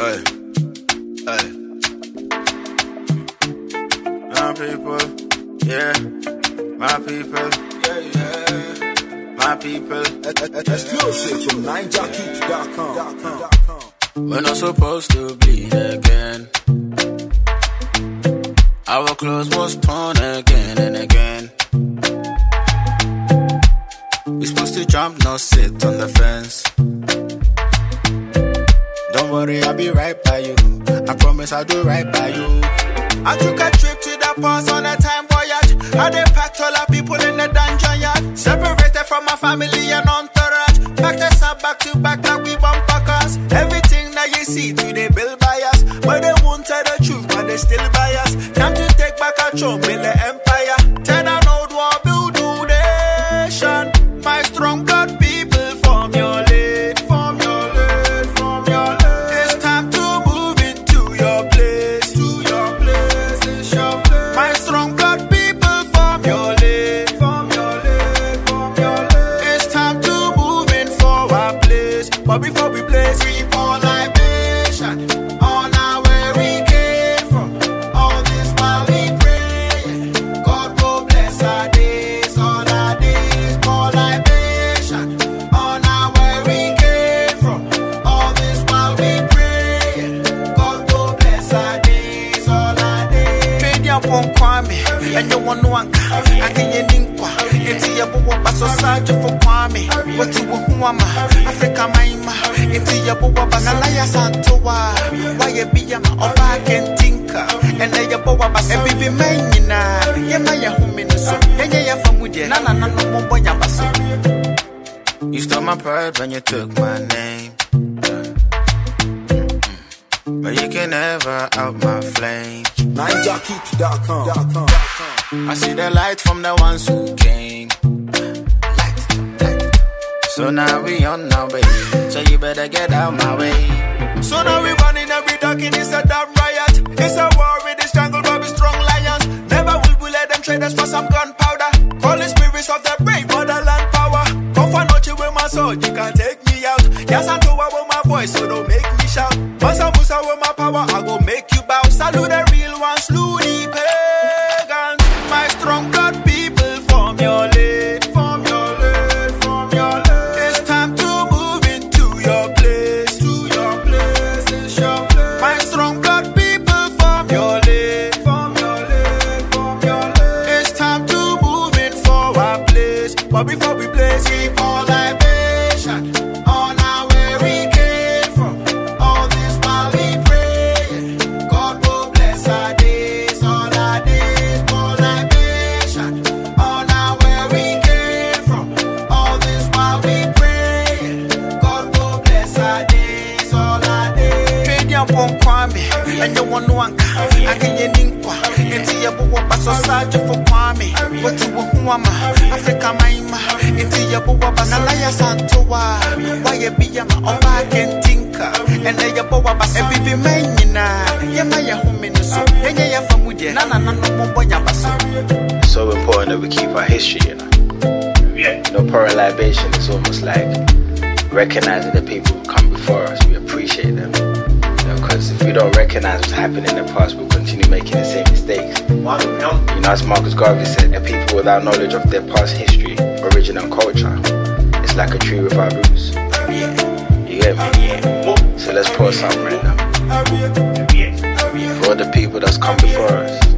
Hey, hey. My people, yeah. My people, yeah, yeah. My people. Exclusive from NineJockey.com. We're not supposed to bleed again. Our clothes was torn again and again. We supposed to jump, not sit on the fence. Don't worry, I'll be right by you. I promise I'll do right by you. I took a trip to the past on a time voyage. How they packed all our people in the dungeon yard. Separated from my family and entourage. Packed us up back to back like we bumper cars. Everything that you see today built by us. But they won't tell the truth, but they still buy us. Time to take back control, build the empire. Tear down old war, build new nation. My strong blood people form your lane, form your lane, form your lane. It's time to move into your place, to your place, it's your place. My strong blood people form your lane, form your lane, form your lane. It's time to move in for our place. But before we blaze, we pour libation on our where we came from. All this while we pray, God will bless our days, all our days. Pour libation on our where we came from. All this while we pray, God will bless our days, all our days. Media won't kwame, and you want no anchor. I can you ninkwa, it's your boba so sad for kwame. What you want, Africa Maima, it's your boba Banalaya Santoa. Why you be a oba can tinker, and then your boba bas and baby manina. Yamaya Huminuso, and ya famudia, Nana no boya basso. You stole my pride when you took my name. But you can never out my flame. NineJockey.com. I see the light from the ones who came. So now we on our way. So you better get out my way. So now we running every dog in it's a damn riot. It's a war with this jungle, but we strong lions. Never will we let them trade us for some gunpowder. Calling spirits of the brave motherland power. Come for noche with my sword, you can't take me out. Yes, I know I with my voice, so don't make me shout. Masa Musa with my power, I go make you bow. Salute the real ones, slew the pagans. My strong blood people form your lane, form your lane, form your lane. It's time to move into your place, to your place, it's your place. My strong blood people form your lane, form your lane, form your lane. It's time to move in for our place. But before we blaze, we pour libation on our where we came from. All this while we pray, God will bless our days, all our days. Pour libation on our where we came from. All this while we pray, God will bless our days, all our days. Media won't kwame, and you want no anchor. I can you ninkwa, into your boba so sad for kwame. What you want, Africa Maima, into your boba Banalaya Santoa. Why you be a oba can tinker, and then your boba bas and baby manina. Yamaya Huminuso, and ya famudia, Nana no boya basso. It's so important that we keep our history, you know. Yeah. You know, pouring libation is almost like recognizing the people who come before us. We appreciate them. Because if we don't recognize what's happened in the past, we'll continue making the same mistakes. You know, as Marcus Garvey said, the people without knowledge of their past history, origin and culture, it's like a tree without roots. You get me? So let's pour some right now. For all the people that's come before us.